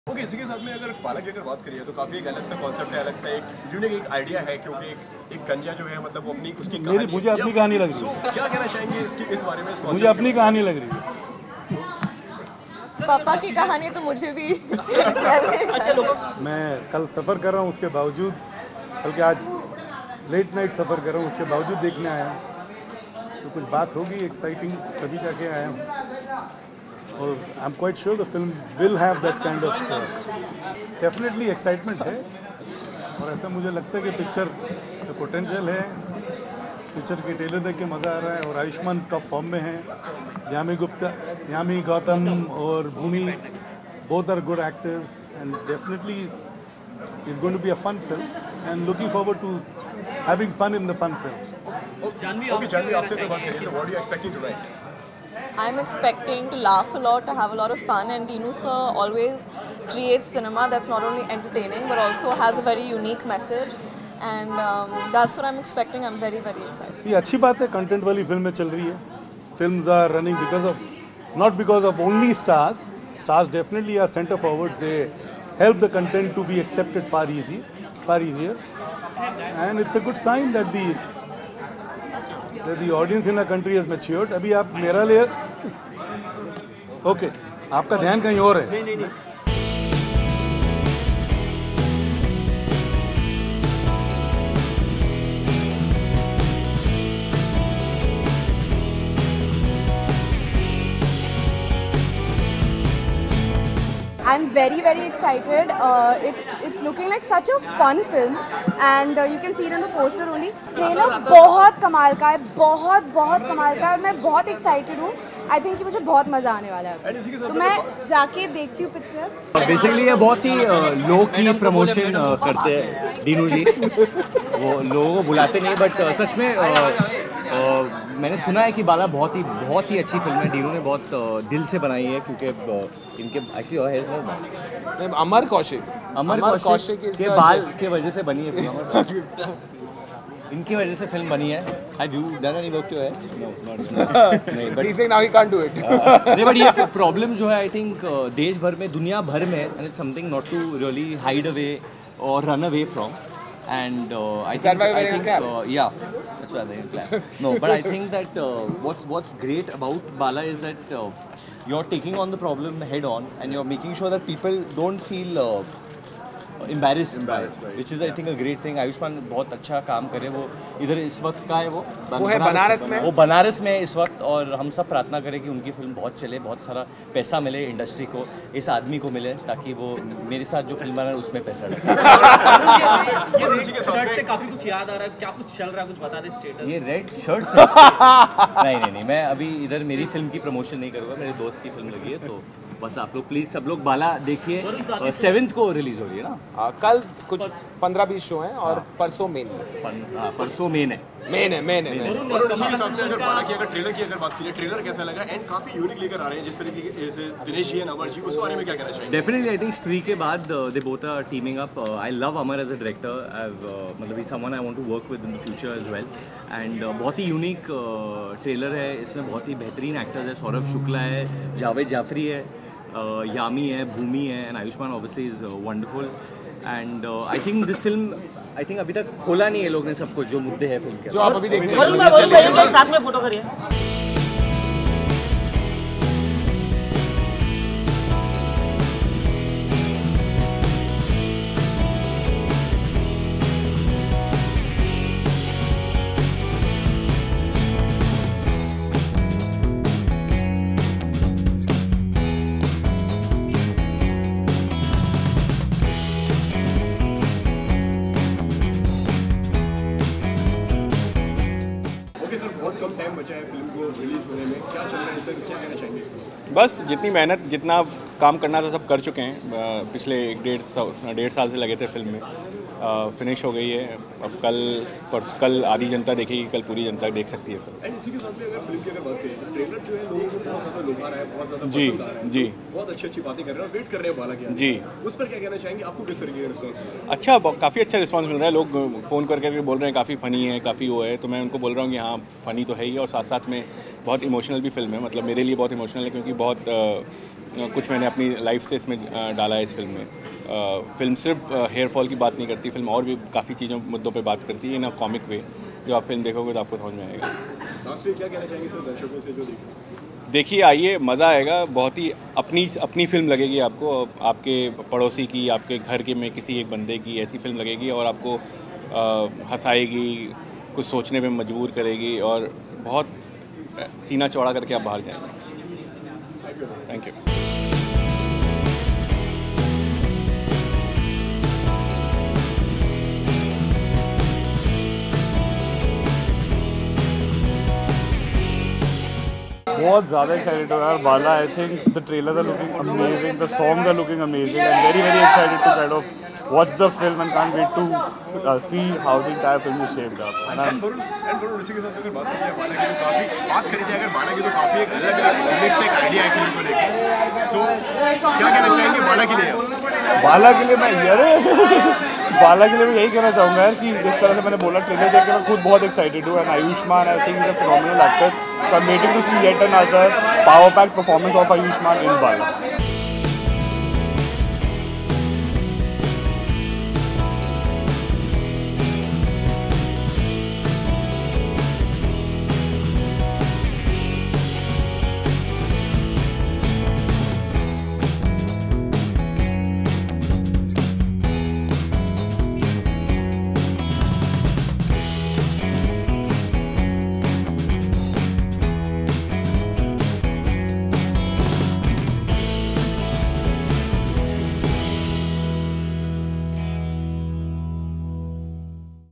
Okay, इसी के साथ में अगर बाला की अगर बात करिए तो काफ़ी एक अलग सा कॉन्सेप्ट है, अलग सा एक यूनिक एक आइडिया है, क्योंकि एक कन्या जो है मतलब वो अपनी उसकी कहानी मुझे अपनी कहानी लग रही है। क्या कहना चाहेंगे इस बारे में? मुझे अपनी कहानी लग रही है। पापा की कहानी तो मुझे भी अच्छा लोगों मैं कल सफ़र कर रहा हूँ, उसके बावजूद, बल्कि आज लेट नाइट सफ़र कर रहा हूँ, उसके बावजूद देखने आया हूँ। तो कुछ बात होगी एक्साइटिंग, तभी जाके आया हूँ। और I am quite sure the film will have that kind of definitely excitement है। और ऐसा मुझे लगता है कि पिक्चर का पोटेंशियल है। पिक्चर के ट्रेलर देख के मज़ा आ रहा है और आयुष्मान टॉप फॉर्म में है। यामी गौतम और भूमि both are good actors and definitely it's going to be a fun film and looking forward to having fun in the fun film. Okay, Janvi आपसे अगर बात करिए तो what are you expecting tonight? I'm expecting to laugh a lot, to have a lot of fun, and Dinu sir always creates cinema that's not only entertaining but also has a very unique message, and that's what I'm expecting. I'm very excited. ये अच्छी बात है, content वाली फिल्में चल रही है। Films are running not because of only stars. Stars definitely are center forwards. They help the content to be accepted far easier, and it's a good sign that the audience in our country has matured. अभी आप मेरा layer, okay, आपका ध्यान कहीं और है। I'm very excited. It's looking like such a fun film, and you can see it in the poster only. Trailer बहुत कमाल का है, बहुत कमाल का है, और मैं बहुत excited हूँ. I think कि मुझे बहुत मज़ा आने वाला है. तो मैं जाके देखती हूँ पिक्चर. बेसिकली ये बहुत ही लो की प्रमोशन करते हैं दीनू जी। वो लोगों को बुलाते नहीं, बट सच में मैंने सुना है कि बाला बहुत ही अच्छी फिल्म है। दीनू ने बहुत दिल से बनाई है, क्योंकि इनके एक्चुअली अमर कौशिक के बाल के वजह से बनी है फिल्म। इनकी वजह से फिल्म बनी है। Have you done any work to it? No, not. नहीं, but he's saying now he can't do it. नहीं, but ये प्रॉब्लम जो है आई थिंक देश भर में, दुनिया भर में, and it's something not to really hide away or run away from. And I think yeah, that's why I'm wearing a cap. No, but I think that what's great about Bala is that you're taking on the problem head on, and you're making sure that people don't feel embarrassed by it, which is I think a great thing. Ayushman बहुत अच्छा काम करे। वो इधर इस वक्त का है, वो है बनारस में। वो बनारस में है इस वक्त, और हम सब प्रार्थना करें कि उनकी फिल्म बहुत चले, बहुत सारा पैसा मिले इंडस्ट्री को, इस आदमी को मिले, ताकि वो मेरे साथ जो फिल्म बना है उसमें पैसा ये रेड शर्ट से काफी कुछ याद आ रहा है, क्या कुछ चल रहा है, कुछ बता दे स्टेटस। ये रेड शर्ट से नहीं, मैं अभी इधर मेरी फिल्म की प्रमोशन नहीं करूँगा, मेरे दोस्त की फिल्म लगी है, तो बस आप लोग प्लीज सब लोग बाला देखिए। 7th को रिलीज हो रही है ना? कल कुछ 15-20 शो हैं और परसों मेन है। परसों मेन है। और उसी के साथ में अगर बाला की ट्रेलर की अगर बात करें, ट्रेलर कैसा लगा? एंड काफी यूनिक लेकर आ रहे हैं जिस तरीके से दिनेश जी एंड अमर जी, उस बारे में क्या कहना चाहिए? डेफिनेटली आई थिंक स्त्री के बाद they both are teaming up. I love Amar as a director, मतलब ही someone I want to work with in the future as well. And बहुत ही यूनिक ट्रेलर है, इसमें बहुत ही बेहतरीन एक्टर्स है। सौरभ शुक्ला है, जावेद जाफरी है, यामी है, भूमि है, and Ayushmann obviously is wonderful. And I think this film, I think अभी तक खोला नहीं है लोग ने सब कुछ, जो मुद्दे हैं फिल्म के, जो आप अभी देखने साथ में फोटो करिए। कम टाइम बचा है फिल्म को रिलीज होने में, क्या चल रहा है सर, क्या कहना चाहेंगे? बस जितनी मेहनत, जितना काम करना था सब कर चुके हैं। पिछले 1.5 साल से लगे थे फिल्म में, फिनिश हो गई है। अब कल आधी जनता देखेगी, कल पूरी जनता देख सकती है फिल्म। एंड इसी के साथ में अगर फिल्म की अगर बात करें, ट्रेलर जो है लोगों को बहुत ज़्यादा लुभा रहा है, बहुत ज़्यादा पसंद आ रहा है, जी बहुत अच्छी बातें कर रहे हैं और वेट कर रहे हैं बाला की। जी, उस पर क्या कहना चाहेंगे? आपको किस तरीके का रिस्पॉन्स? अच्छा, काफ़ी अच्छा रिस्पांस मिल रहा है। लोग फ़ोन करके बोल रहे हैं काफ़ी फ़नी है, काफ़ी वो है, तो मैं उनको बोल रहा हूँ कि हाँ फ़नी तो है ही, और साथ साथ में बहुत इमोशनल भी फिल्म है। मतलब मेरे लिए बहुत इमोशनल है, क्योंकि बहुत कुछ मैंने अपनी लाइफ से इसमें डाला है इस फिल्म में। फिल्म सिर्फ हेयर फॉल की बात नहीं करती, फिल्म और भी काफ़ी चीज़ों मुद्दों पे बात करती है इन अ कॉमिक वे। जो आप फिल्म देखोगे तो आपको समझ में आएगा। लास्ट में क्या कहना चाहेंगे सर दर्शकों से जो देखिए आइए, मज़ा आएगा। बहुत ही अपनी फिल्म लगेगी आपको, आपके पड़ोसी की, आपके घर के में किसी एक बंदे की ऐसी फिल्म लगेगी और आपको हंसाएगी, कुछ सोचने पे मजबूर करेगी और बहुत सीना चौड़ा करके आप बाहर जाएंगे। Thank you. बहुत ज़्यादा एक्साइटेड हो यार Bala. I think the trailers are looking amazing, the songs are looking amazing and very excited to kind of watch the film and can't wait to see how the entire film is shaped up. And Varun इसी के साथ अगर बात करें बाला की तो काफ़ी बात करी जाए अगर बाला की तो काफ़ी एक अलग यूनिक से एक आइडिया है फिल्म को लेकर। तो क्या कहना चाहेंगे बाला के लिए? बाला के लिए मैं बाला के लिए मैं यही कहना चाहूँगा यार कि जिस तरह से मैंने बोला ट्रेलर देख के मैं खुद बहुत एक्साइटेड हूँ। And Ayushmann I think is a phenomenal actor, so I am waiting to see yet another power packed performance of Ayushmann in Bala.